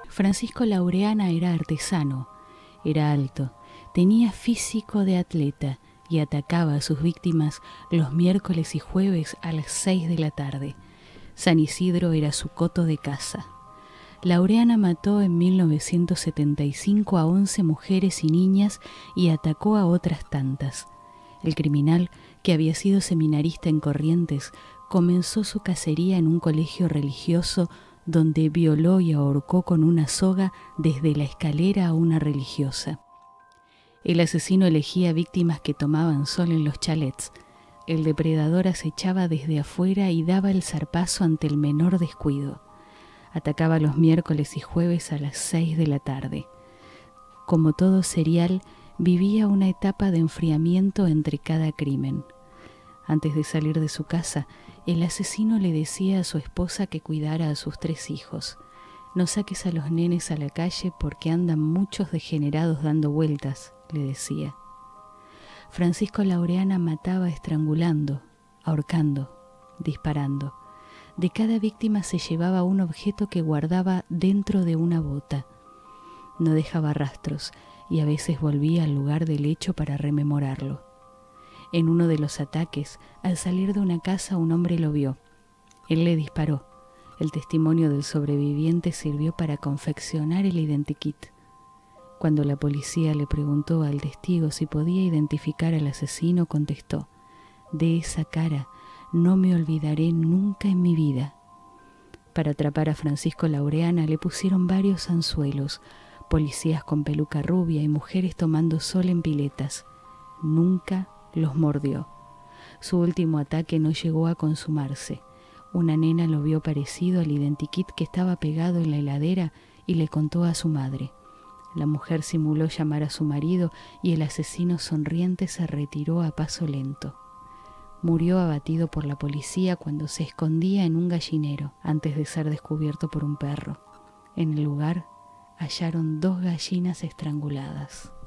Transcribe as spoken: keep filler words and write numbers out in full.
Francisco Laureana era artesano, era alto, tenía físico de atleta y atacaba a sus víctimas los miércoles y jueves a las seis de la tarde. San Isidro era su coto de caza. Laureana mató en mil novecientos setenta y cinco a once mujeres y niñas y atacó a otras tantas. El criminal, que había sido seminarista en Corrientes, comenzó su cacería en un colegio religioso donde violó y ahorcó con una soga desde la escalera a una religiosa. El asesino elegía víctimas que tomaban sol en los chalets. El depredador acechaba desde afuera y daba el zarpazo ante el menor descuido. Atacaba los miércoles y jueves a las seis de la tarde. Como todo serial, vivía una etapa de enfriamiento entre cada crimen. Antes de salir de su casa, el asesino le decía a su esposa que cuidara a sus tres hijos. No saques a los nenes a la calle porque andan muchos degenerados dando vueltas, le decía. Francisco Laureana mataba estrangulando, ahorcando, disparando. De cada víctima se llevaba un objeto que guardaba dentro de una bota. No dejaba rastros y a veces volvía al lugar del hecho para rememorarlo. En uno de los ataques, al salir de una casa, un hombre lo vio. Él le disparó. El testimonio del sobreviviente sirvió para confeccionar el identikit. Cuando la policía le preguntó al testigo si podía identificar al asesino, contestó: «De esa cara no me olvidaré nunca en mi vida». Para atrapar a Francisco Laureana le pusieron varios anzuelos, policías con peluca rubia y mujeres tomando sol en piletas. Nunca los mordió. Su último ataque no llegó a consumarse. Una nena lo vio parecido al identikit que estaba pegado en la heladera y le contó a su madre. La mujer simuló llamar a su marido y el asesino sonriente se retiró a paso lento. Murió abatido por la policía cuando se escondía en un gallinero antes de ser descubierto por un perro. En el lugar hallaron dos gallinas estranguladas.